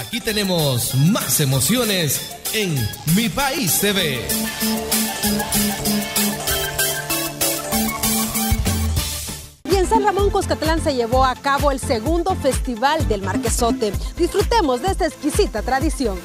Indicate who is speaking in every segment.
Speaker 1: Aquí tenemos más emociones en Mi País TV.
Speaker 2: Y en San Ramón, Cuscatlán, se llevó a cabo el segundo Festival del Marquesote. Disfrutemos de esta exquisita tradición.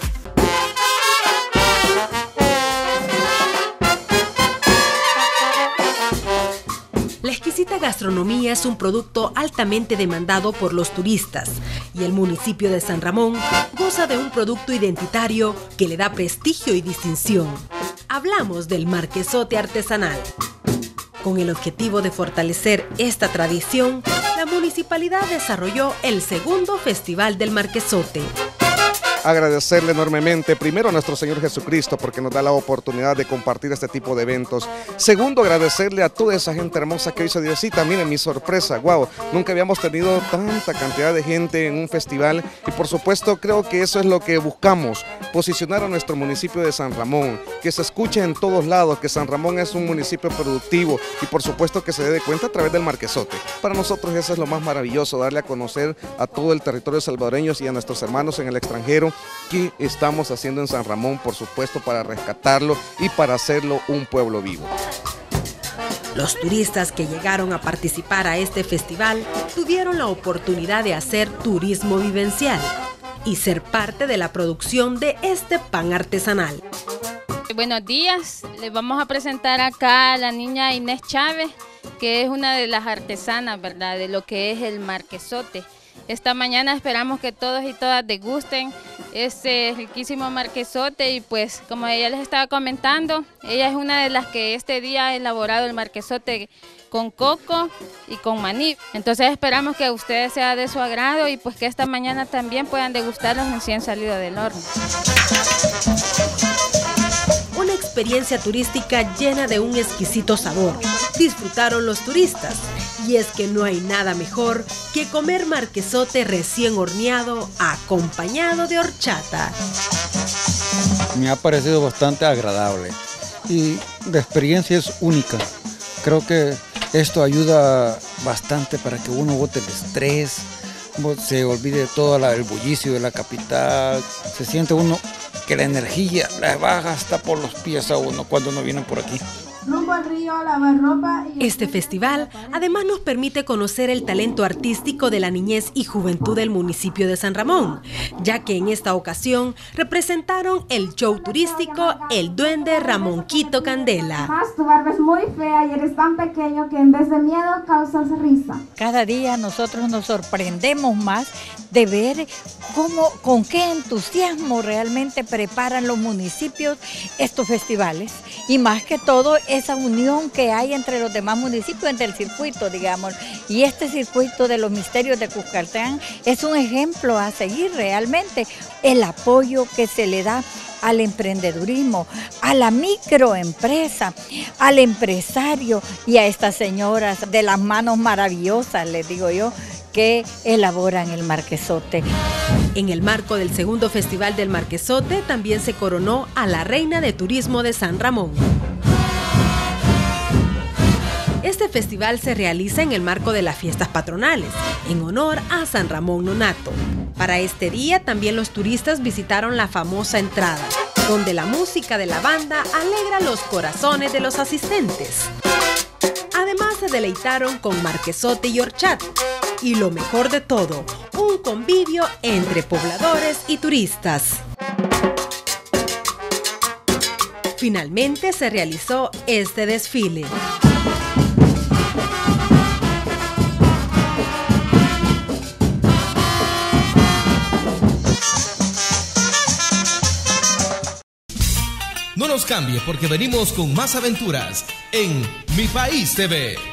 Speaker 2: La exquisita gastronomía es un producto altamente demandado por los turistas y el municipio de San Ramón goza de un producto identitario que le da prestigio y distinción. Hablamos del marquesote artesanal. Con el objetivo de fortalecer esta tradición, la municipalidad desarrolló el segundo Festival del Marquesote.
Speaker 3: Agradecerle enormemente, primero a nuestro Señor Jesucristo porque nos da la oportunidad de compartir este tipo de eventos. Segundo, agradecerle a toda esa gente hermosa que hoy se dio cita. Miren mi sorpresa, wow, nunca habíamos tenido tanta cantidad de gente en un festival y por supuesto creo que eso es lo que buscamos, posicionar a nuestro municipio de San Ramón, que se escuche en todos lados, que San Ramón es un municipio productivo y por supuesto que se dé cuenta a través del Marquesote. Para nosotros eso es lo más maravilloso, darle a conocer a todo el territorio salvadoreño y a nuestros hermanos en el extranjero que estamos haciendo en San Ramón, por supuesto, para rescatarlo y para hacerlo un pueblo vivo.
Speaker 2: Los turistas que llegaron a participar a este festival tuvieron la oportunidad de hacer turismo vivencial y ser parte de la producción de este pan artesanal.
Speaker 4: Buenos días, les vamos a presentar acá a la niña Inés Chávez, que es una de las artesanas, ¿verdad?, de lo que es el marquesote. Esta mañana esperamos que todos y todas degusten este riquísimo marquesote y pues como ella les estaba comentando, ella es una de las que este día ha elaborado el marquesote con coco y con maní. Entonces esperamos que a ustedes sea de su agrado y pues que esta mañana también puedan degustarlos recién salido del horno.
Speaker 2: Una experiencia turística llena de un exquisito sabor. Disfrutaron los turistas. Y es que no hay nada mejor que comer marquesote recién horneado acompañado de horchata.
Speaker 5: Me ha parecido bastante agradable y la experiencia es única. Creo que esto ayuda bastante para que uno bote el estrés, se olvide todo el bullicio de la capital, se siente uno que la energía la baja hasta por los pies a uno cuando uno viene por aquí.
Speaker 6: Rumbo al río, lavar ropa y...
Speaker 2: Este festival además nos permite conocer el talento artístico de la niñez y juventud del municipio de San Ramón, ya que en esta ocasión representaron el show turístico El Duende Ramonquito Candela.
Speaker 6: Más, tu barba es muy fea y eres tan pequeño que en vez de miedo causas risa.
Speaker 7: Cada día nosotros nos sorprendemos más de ver con qué entusiasmo realmente preparan los municipios estos festivales y más que todo esa unión que hay entre los demás municipios, entre el circuito, digamos, y este circuito de los misterios de Cuscatlán es un ejemplo a seguir realmente, el apoyo que se le da al emprendedurismo, a la microempresa, al empresario y a estas señoras de las manos maravillosas, les digo yo, que elaboran el marquesote.
Speaker 2: En el marco del segundo Festival del Marquesote también se coronó a la Reina de Turismo de San Ramón. Este festival se realiza en el marco de las fiestas patronales, en honor a San Ramón Nonato. Para este día también los turistas visitaron la famosa entrada, donde la música de la banda alegra los corazones de los asistentes. Además se deleitaron con marquesote y horchata. Y lo mejor de todo, un convivio entre pobladores y turistas. Finalmente se realizó este desfile.
Speaker 1: No nos cambie porque venimos con más aventuras en Mi País TV.